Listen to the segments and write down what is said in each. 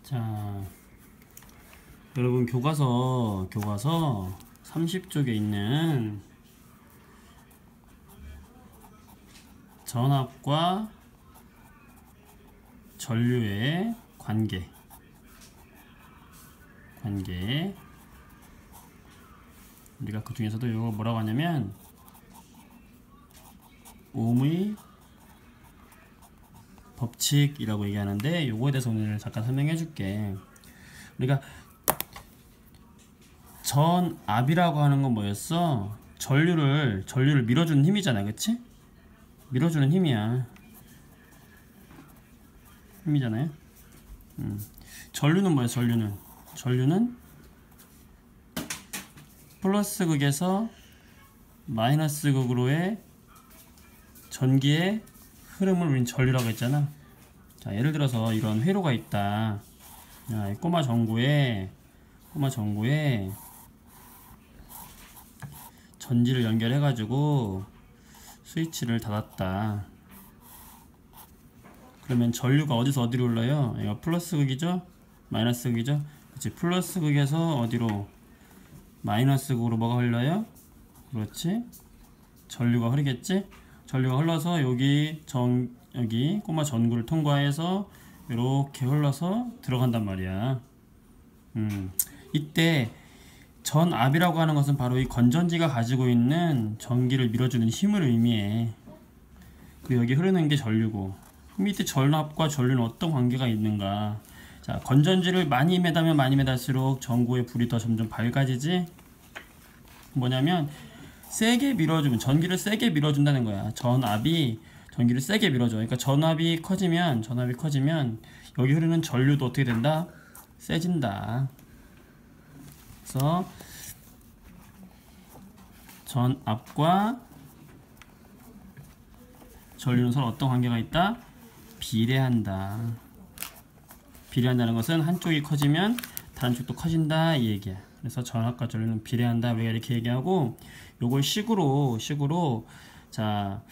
자, 여러분 교과서 30쪽에 있는 전압과 전류의 관계 우리가 그 중에서도 이거 뭐라고 하냐면 옴의 법칙이라고 얘기하는데, 요거에 대해서 오늘 잠깐 설명해 줄게. 우리가 전압이라고 하는 건 뭐였어? 전류를 밀어주는 힘이잖아, 그치? 밀어주는 힘이잖아요. 전류는 뭐야? 전류는 플러스 극에서 마이너스 극으로의 전기의 흐름을 우린 전류라고 했잖아. 자, 예를 들어서 이런 회로가 있다. 이 꼬마 전구에 전지를 연결해 가지고 스위치를 닫았다. 그러면 전류가 어디서 어디로 흘러요? 이거 플러스 극이죠? 마이너스 극이죠? 그렇지. 플러스 극에서 어디로? 마이너스 극으로 뭐가 흘러요? 그렇지. 전류가 흐르겠지? 전류가 흘러서 여기 꼬마 전구를 통과해서 이렇게 흘러서 들어간단 말이야. 이때 전압이라고 하는 것은 바로 이 건전지가 가지고 있는 전기를 밀어주는 힘을 의미해. 그리고 여기 흐르는 게 전류고, 밑에 전압과 전류는 어떤 관계가 있는가? 자, 건전지를 많이 매다면 많이 매달수록 전구의 불이 더 점점 밝아지지? 뭐냐면 세게 밀어주면, 전기를 세게 밀어준다는 거야. 전압이 전기를 세게 밀어줘. 그러니까 전압이 커지면 여기 흐르는 전류도 어떻게 된다? 세진다. 그래서 전압과 전류는 서로 어떤 관계가 있다? 비례한다. 비례한다는 것은 한쪽이 커지면 다른 쪽도 커진다, 이 얘기야. 그래서 전압과 전류는 비례한다, 우리가 이렇게 얘기하고, 요걸 식으로 자,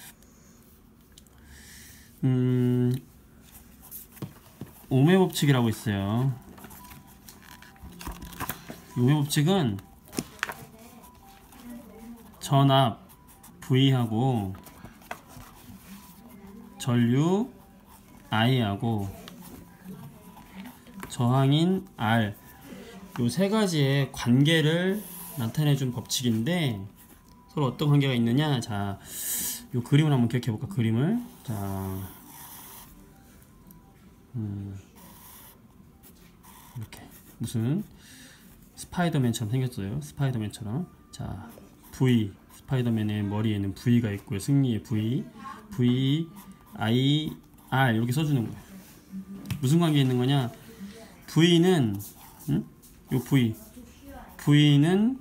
오음의 법칙이라고 있어요. 오음의 법칙은 전압 V하고 전류 I하고 저항인 R, 요 세 가지의 관계를 나타내준 법칙인데, 서로 어떤 관계가 있느냐? 자, 요 그림을 한번 기억해 볼까? 그림을. 자, 이렇게 무슨 스파이더맨처럼 생겼어요. 스파이더맨처럼. 자, V, 스파이더맨의 머리에는 V가 있고요. 승리의 V, I, R 이렇게 써주는 거예요. 무슨 관계 있는 거냐? V는 요 V는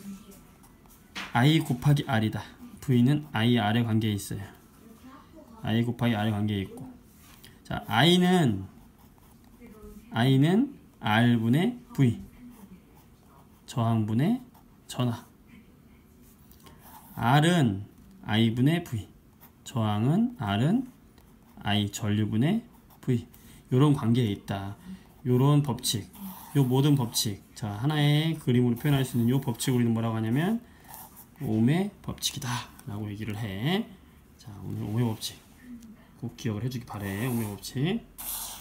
I 곱하기 R이다. V는 I, R의 관계에 있어요. I 곱하기 R의 관계에 있고, 자, I는 R분의 V, 저항분의 전압. R은 I분의 V, 저항은 R은 I, 전류분의 V. 요런 관계에 있다. 요런 법칙, 요 모든 법칙, 자, 하나의 그림으로 표현할 수 있는 요 법칙을 우리는 뭐라고 하냐면 오음의 법칙이다 라고 얘기를 해. 자, 오늘 오음의 법칙 꼭 기억을 해주기 바래. 오음의 법칙.